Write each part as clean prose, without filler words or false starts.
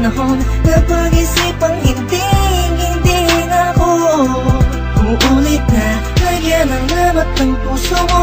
panahon na pag-isipang hindi na ako uulit na lagyan ng lamat ng puso mo.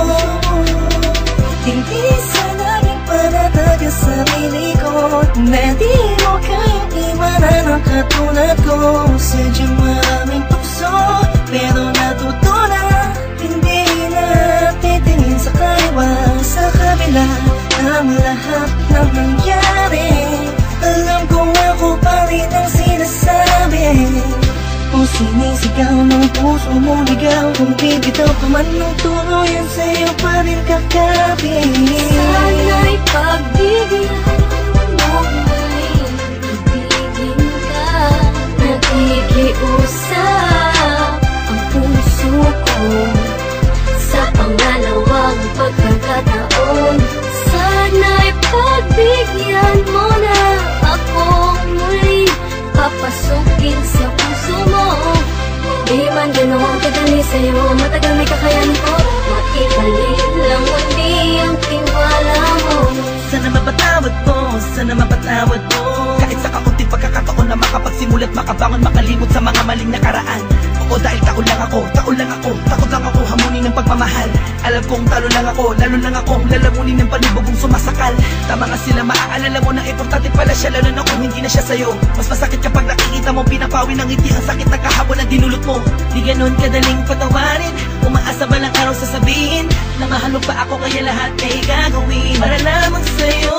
Hindi sana naging panatag ang sarili ko na di mo kayang iwanan ang katulad ko. Sadyang maraming tukso pero natuto na hindi na titingin sa kaliwa. Sa kabila ng lahat ng nangyari, alam kong ako pa rin ang sinasabi. Kung sinisigaw ng puso mo ligaw, kung bibitaw pa man ng tuluyan, sa'yo pa rin kakapit. Sana'y pagbigyan mo na'y ibigin ka. Nakikiusap ang puso ko sa pangalawang pagkakataon. Sana'y pagbigyan mo na akong muli papasukin sa puso mo. Di man ganoon kadali sa'yo, matagal may kakayanin ko. Maibalik lang muli ang tiwala mo. Sana mapatawad mo, sana mapatawad mo. Kahit sa kaunting pagkakataon na makapagsimulat, makabangon, makalimot sa mga maling nakaraan. Oo, dahil taon lang ako, takot lang ako hamunin ng pagmamahal. Alam kong talo lang ako, lalo lang ako lalamunin ng panibugong sumasakal. Tama nga sila, maaalala mo na importante pala siya, lalo na kung hindi na siya sa'yo. Mas masakit kapag nakikita mo pinapawi ng ngiti ang sakit ng kahapon na dinulot mo. Di ganon kadaling patawarin, umaasa ba lang araw sasabihin na mahal mo pa ako, kaya lahat ay gagawin para lamang sa'yo.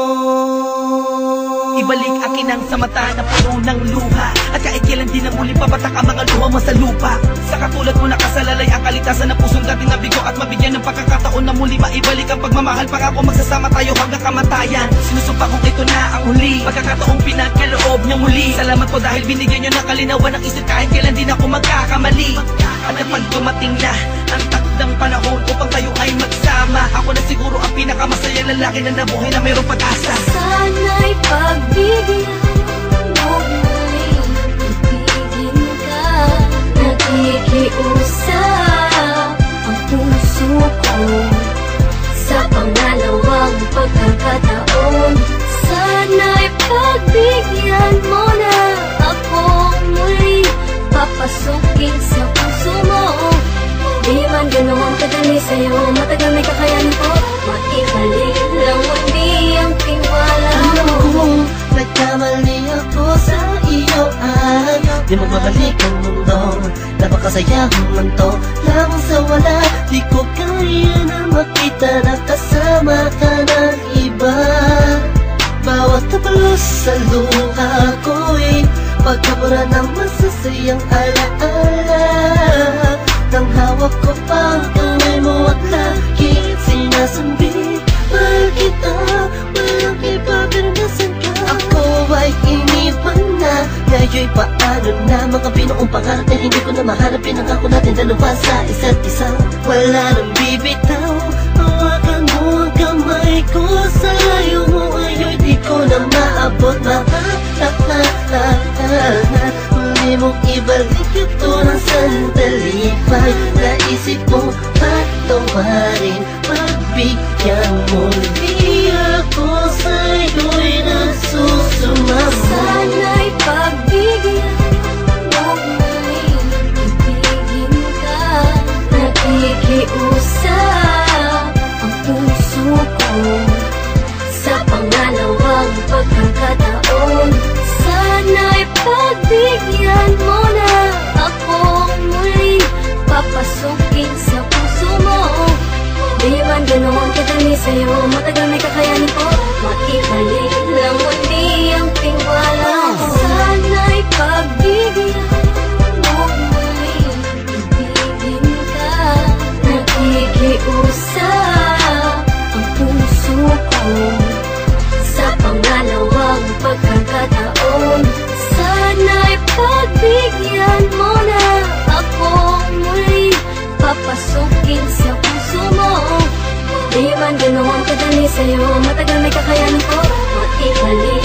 Ibalik akin ang sa mata na puno ng luha, at kahit kailan din ang muling papatak ang mga luha mo sa lupa. Sa katulad mo nakasalalay ang kalitasan na pusong dating nabigo, at mabigyan ng pagkakataon na muli maibalik ang pagmamahal. Pangako magsasama tayo hanggang kamatayan. Sinusumpa kong ito na ang huli, pagkakataong pinagkaloob niya muli. Salamat po dahil binigyan niyo ng kalinawan ng isip, kahit kailan din ako magkakamali. At kapag dumating na ang takdang panahon upang tayo ay magsama, ako na siguro ang pinakamasayang lalaki na nabuhay na mayroong pag-asa. Sana'y pagbigyan mo na'y ibigin ka. Nakikiusap ang puso ko sa pangalawang pagkakataon. Sana'y pagbigyan mo na akong muli papasukin sa puso mo. Di man ganoon kadali sa'yo, matagal may kakayanin ko. Maibalik lang muli ang tiwala mo. Alam ko, nagkamali ako sa iyo at di magbabalik ang mundo. Napakasayang mundo lamang sa wala. Di ko kaya na makita na kasama ka ng iba. Bawat tapalos sa luha ko'y pagkabura ng masasayang alaala. Nang hawak ko pang kamay mo at lagi sinasambit, mahal kita, walang iba pero nasan ka? Ako ay iniwan na, ngayon paano na? Mga binuong pangarap na hindi ko na mahanap, pinangako natin dalawa sa isa't isa. Wala nang bibitaw, hawakan mo ang kamay ko. Sa layo mo ngayon di ko na maabot. Huli mong ibalik ito ng sandali. Naisip mo patawarin, pagbigyan mo. Di ako sa'yo'y nagsusumama. Sana'y pagbigyan mo na'y ibigin ka. Nakikiusap ang puso ko sa pangalawang pagkakataon. Sana'y pagbigyan mo na akong muli papasukin sa puso mo. Di man ganoon kadali sa'yo, matagal may kakayanin ko. Maibalik lang muli ang tiwala mo. Sana'y pagbigyan mo na'y ibigin ka. Nakikiusap ang puso ko sa pangalawang pagkakataon. Sana'y pagbigyan mo na akong muli papasukin sa puso mo. Di man ganoon kadali sa'yo, matagal may kakayanin ko. Maibalik